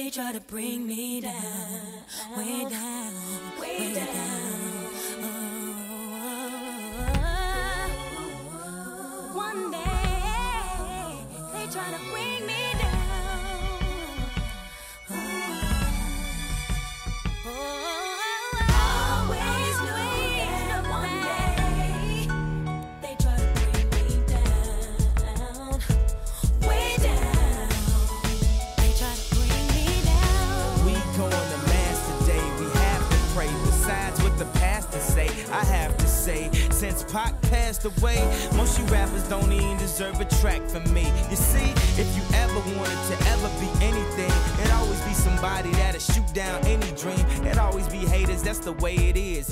They try to bring me down, way down, way down. One day they try to bring me down. Always knowing that one day they try to bring me down, way down. They try to bring me down. We going to mass today, we have to pray. Besides what the pastor say, I have to say, since Pac passed away, most you rappers don't even deserve a track from me. You see, if you ever wanted to ever be anything, it'd always be somebody that'll shoot down any dream. It'd always be haters, that's the way it is.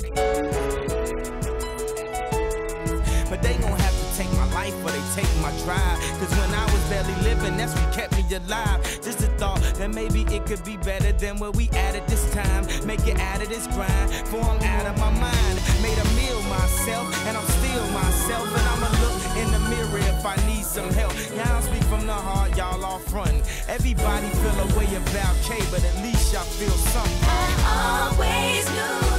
But they gon' have to take my life or they take my drive. Cause when I was barely living, that's what kept me alive. Just a thought that maybe it could be better than where we at this time. Make it out of this grind, for I'm out of my mind. Made a meal myself, and I'm still myself. And I'ma look in the mirror if I need some help. Y'all speak from the heart, y'all all frontin'. Everybody feel a way about K, but at least y'all feel something. I always knew